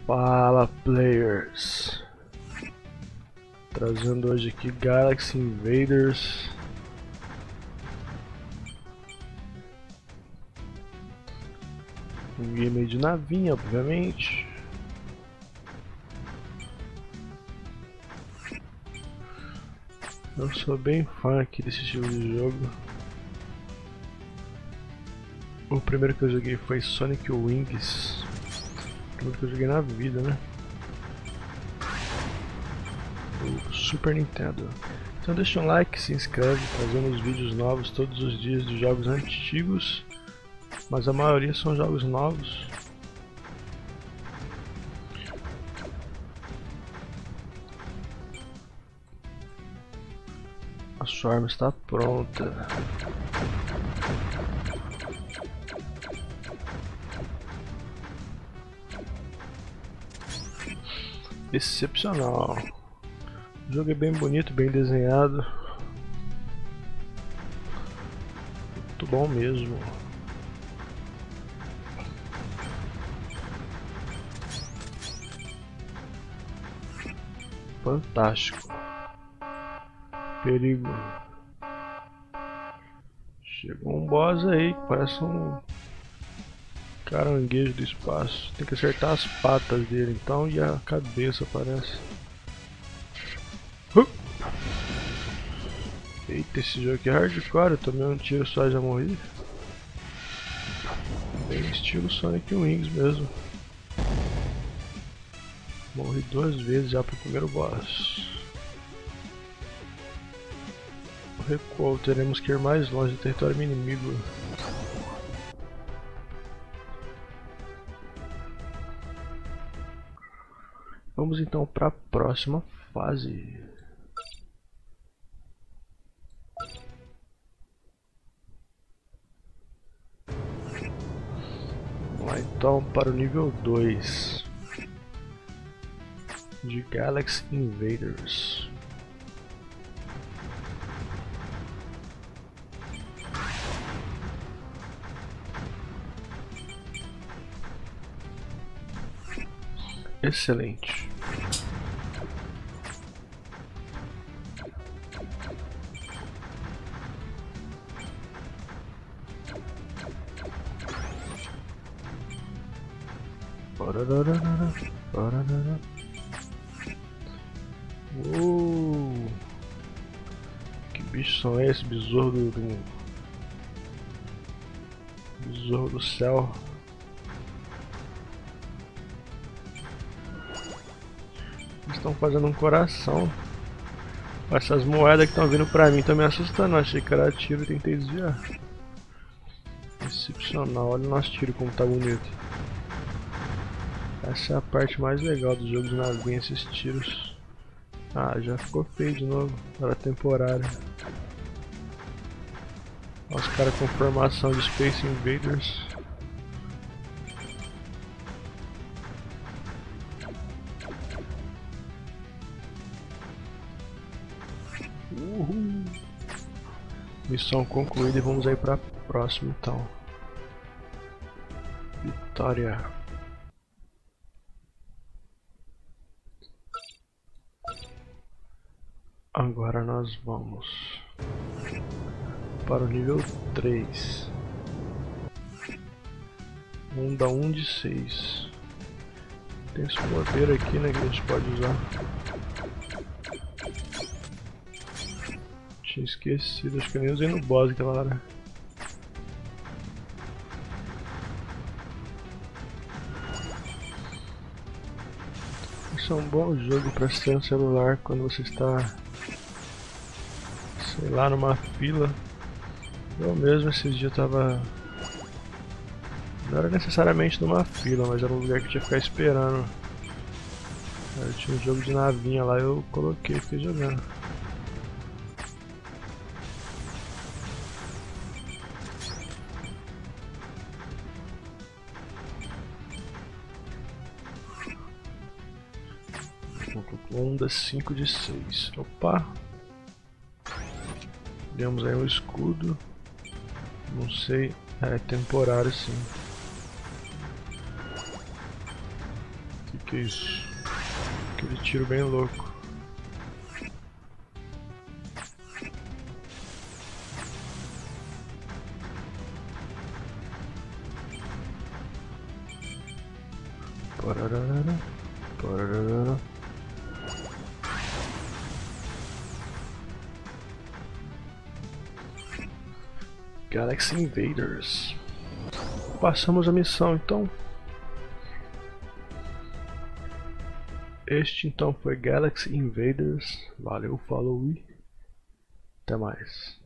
Fala, players! Trazendo hoje aqui Galaxy Invaders. Um game de navinha, obviamente. Eu sou bem fã aqui desse estilo de jogo. O primeiro que eu joguei foi Sonic Wings. O primeiro que eu joguei na vida, né? O Super Nintendo. Então deixa um like, se inscreve, fazendo vídeos novos todos os dias de jogos antigos. Mas a maioria são jogos novos. A sua arma está pronta. Excepcional. O jogo é bem bonito, bem desenhado. Muito bom mesmo. Fantástico. Perigo. Chegou um boss aí que parece um caranguejo do espaço. Tem que acertar as patas dele então e a cabeça parece. Eita, esse jogo aqui é hardcore, eu tomei um tiro só e já morri. Bem estilo Sonic Wings mesmo. Morri 2 vezes já pro primeiro boss. Recuou, teremos que ir mais longe do território inimigo. Vamos então para a próxima fase. Vamos lá então para o nível 2 de Galaxy Invaders. Excelente. Que bichos são esses? Besouro besouro do céu. Estão fazendo um coração. Essas moedas que estão vindo pra mim estão me assustando. Achei que era tiro e tentei desviar. Excepcional, olha o nosso tiro como tá bonito. Essa é a parte mais legal do jogo de navinha, esses tiros. Ah, já ficou feio de novo. Era temporário. Olha os caras com formação de Space Invaders. Uhul. Missão concluída e vamos aí para a próxima então. Vitória. Agora nós vamos para o nível 3. Vamos dar 1 de 6. Tem esse poder aqui, né, que a gente pode usar. Tinha esquecido, acho que eu nem usei no boss aquela hora. Esse é um bom jogo para ser no celular quando você está, sei lá, numa fila. Eu mesmo esses dias tava... Não era necessariamente numa fila, mas era um lugar que eu tinha que ficar esperando. Eu tinha um jogo de navinha lá, eu coloquei e fiquei jogando. Onda 5 de 6. Opa! Demos aí um escudo. Não sei. É temporário sim. Que isso? Aquele tiro bem louco. Pararara, pararara. Galaxy Invaders. Passamos a missão então. Este então foi Galaxy Invaders. Valeu, falou e até mais.